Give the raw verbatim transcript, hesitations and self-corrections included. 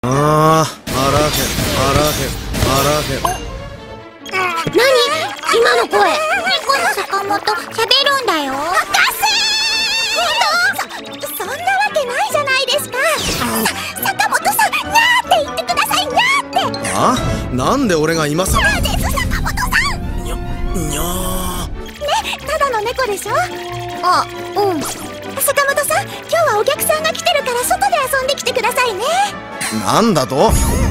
あー、腹減腹減腹減。 何今の声。猫の坂本喋るんだよ。博士本当？そ、そんなわけないじゃないですか。坂本さん、にゃーって言ってください。にゃーって。 あ？なんで俺が今さら。 です、坂本さん。 にゃ、にゃー。 ね、ただの猫でしょ。あ、うん。坂本さん、今日はお客さんが来てるから外で遊んできてくださいね。 なんだと？